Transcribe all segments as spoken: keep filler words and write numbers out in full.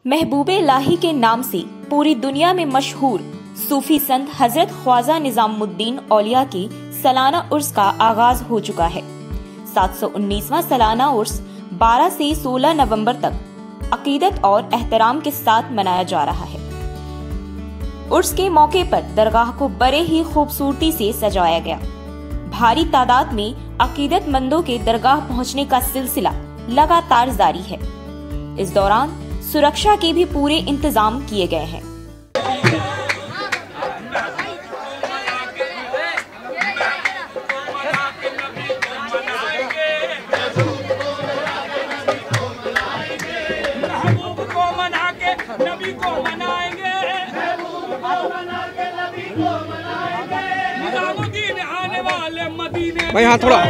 महबूबे इलाही के नाम से पूरी दुनिया में मशहूर सूफी संत हजरत ख्वाजा निजामुद्दीन औलिया के सालाना उर्स का आगाज हो चुका है। सात सौ उन्नीसवां सालाना उर्स बारह से सोलह नवंबर तक अकीदत और एहतराम के साथ मनाया जा रहा है। उर्स के मौके पर दरगाह को बड़े ही खूबसूरती से सजाया गया। भारी तादाद में अकीदतमंदों के दरगाह पहुंचने का सिलसिला लगातार जारी है। इस दौरान सुरक्षा के भी पूरे इंतजाम किए गए हैं। भाई हाँ थोड़ा।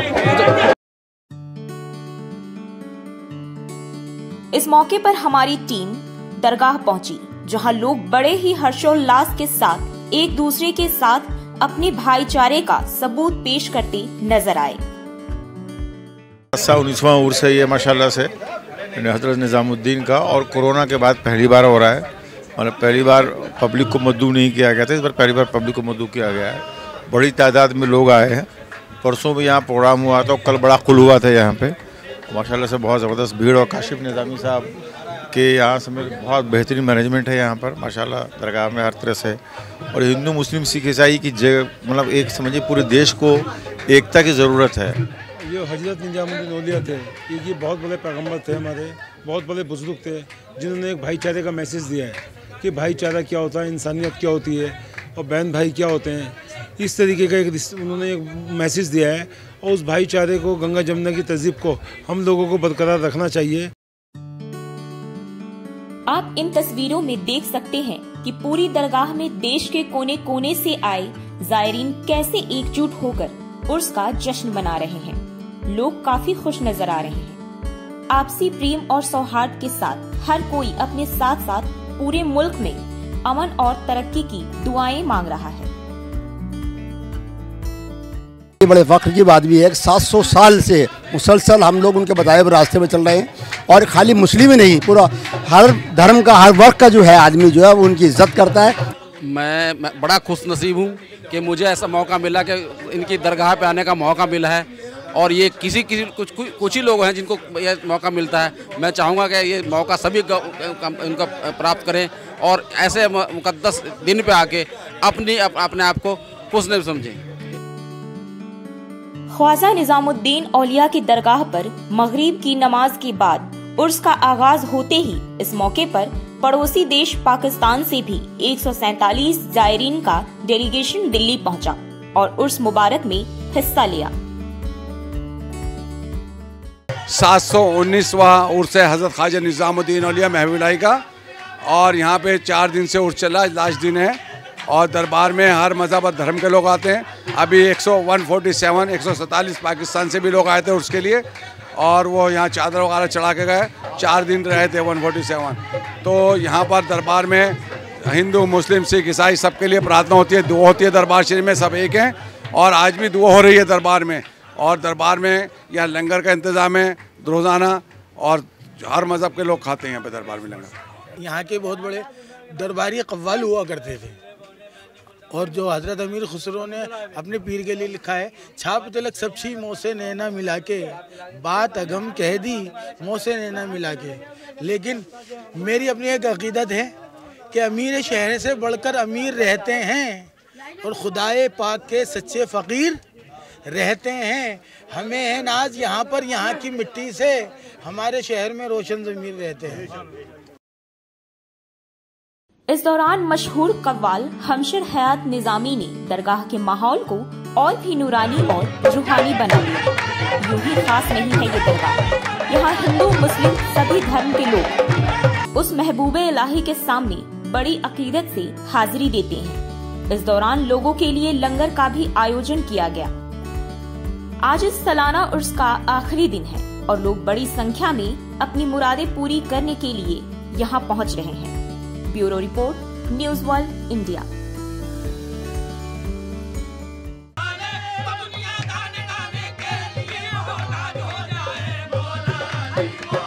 इस मौके पर हमारी टीम दरगाह पहुंची, जहां लोग बड़े ही हर्षोल्लास के साथ एक दूसरे के साथ अपने भाईचारे का सबूत पेश करते नजर आए। उन्नीसवां उर्स है ये माशाल्लाह से हजरत निजामुद्दीन का, और कोरोना के बाद पहली बार हो रहा है। मतलब पहली बार पब्लिक को मद्दू नहीं किया गया था, इस बार पहली बार पब्लिक को मद्दू किया गया है। बड़ी तादाद में लोग आए हैं। परसों भी यहाँ प्रोग्राम हुआ था, कल बड़ा खुल हुआ था यहाँ पे। माशाल्लाह से बहुत ज़बरदस्त भीड़, और काशिफ निज़ामी साहब के यहाँ से बहुत बेहतरीन मैनेजमेंट है यहाँ पर माशाल्लाह दरगाह में हर तरह से। और हिंदू मुस्लिम सिख ईसाई की जगह मतलब एक समझिए पूरे देश को एकता की ज़रूरत है। ये हजरत निजामुद्दीन औलिया थे, ये बहुत बड़े पैगम्बर थे, हमारे बहुत बड़े बुजुर्ग थे, जिन्होंने एक भाईचारे का मैसेज दिया है कि भाईचारा क्या होता है, इंसानियत क्या होती है, और बहन भाई क्या होते हैं। इस तरीके का एक उन्होंने एक मैसेज दिया है, और उस भाईचारे को, गंगा जमुना की तहजीब को हम लोगों को बरकरार रखना चाहिए। आप इन तस्वीरों में देख सकते हैं कि पूरी दरगाह में देश के कोने कोने से आए जायरीन कैसे एकजुट होकर उर्स का जश्न मना रहे हैं। लोग काफी खुश नजर आ रहे हैं। आपसी प्रेम और सौहार्द के साथ हर कोई अपने साथ साथ पूरे मुल्क में अमन और तरक्की की दुआएं मांग रहा है। बड़े फख्र की बात भी है कि सात सौ साल से मुसलसल हम लोग उनके बताए हुए रास्ते में चल रहे हैं, और खाली मुस्लिम ही नहीं, पूरा हर धर्म का, हर वर्ग का जो है आदमी जो है वो उनकी इज्जत करता है। मैं, मैं बड़ा खुश नसीब हूँ कि मुझे ऐसा मौका मिला कि इनकी दरगाह पे आने का मौका मिला है, और ये किसी किसी कुछ कुछ ही लोग हैं जिनको ये मौका मिलता है। मैं चाहूँगा कि ये मौका सभी उनका प्राप्त करें, और ऐसे मुकद्दस दिन पे आके अपनी अप, अपने आप को खुश नहीं समझें। ख्वाजा निजामुद्दीन औलिया की दरगाह पर मगरिब की नमाज के बाद उर्स का आगाज होते ही इस मौके पर पड़ोसी देश पाकिस्तान से भी एक सौ सैतालीस जायरीन का डेलीगेशन दिल्ली पहुंचा और उर्स मुबारक में हिस्सा लिया। सात सौ उन्नीसवां उर्स है हजरत ख्वाजा निजामुद्दीन औलिया महबूब इलाही का, और यहाँ पे चार दिन से उर्स चला, लास्ट दिन है, और दरबार में हर मज़हब और धर्म के लोग आते हैं। अभी एक सौ सैंतालीस एक सौ सैंतालीस पाकिस्तान से भी लोग आए थे उसके लिए, और वो यहाँ चादर वगैरह चढ़ा के गए। चार दिन रहे थे एक सौ सैंतालीस। तो यहाँ पर दरबार में हिंदू मुस्लिम सिख ईसाई सबके लिए प्रार्थना होती है, दुआ होती है। दरबार शरीफ में सब एक हैं, और आज भी दुआ हो रही है दरबार में। और दरबार में यहाँ लंगर का इंतज़ाम है रोज़ाना, और हर मज़हब के लोग खाते हैं यहाँ पे दरबार में लंगर। यहाँ के बहुत बड़े दरबारी कव्वाल हुआ करते थे, और जो हजरत अमीर खुसरो ने अपने पीर के लिए लिखा है, छाप तिलक सबछी मोह से नैना मिला के, बात अगम कह दी मोह से नैना मिला के। लेकिन मेरी अपनी एक अकीदत है कि अमीर शहर से बढ़कर अमीर रहते हैं, और खुदाए पाक के सच्चे फ़कीर रहते हैं। हमें है नाज यहाँ पर, यहाँ की मिट्टी से, हमारे शहर में रोशन ज़मीर रहते हैं। इस दौरान मशहूर कव्वाल हमशर हयात निजामी ने दरगाह के माहौल को और भी नूरानी और रूहानी बना दिया। यूं ही खास नहीं है ये दरगाह, यहाँ हिंदू मुस्लिम सभी धर्म के लोग उस महबूबे इलाही के सामने बड़ी अकीदत से हाजिरी देते हैं। इस दौरान लोगों के लिए लंगर का भी आयोजन किया गया। आज इस सालाना उर्स का आखिरी दिन है, और लोग बड़ी संख्या में अपनी मुरादें पूरी करने के लिए यहाँ पहुँच रहे हैं। Bureau report, news world India. Hey!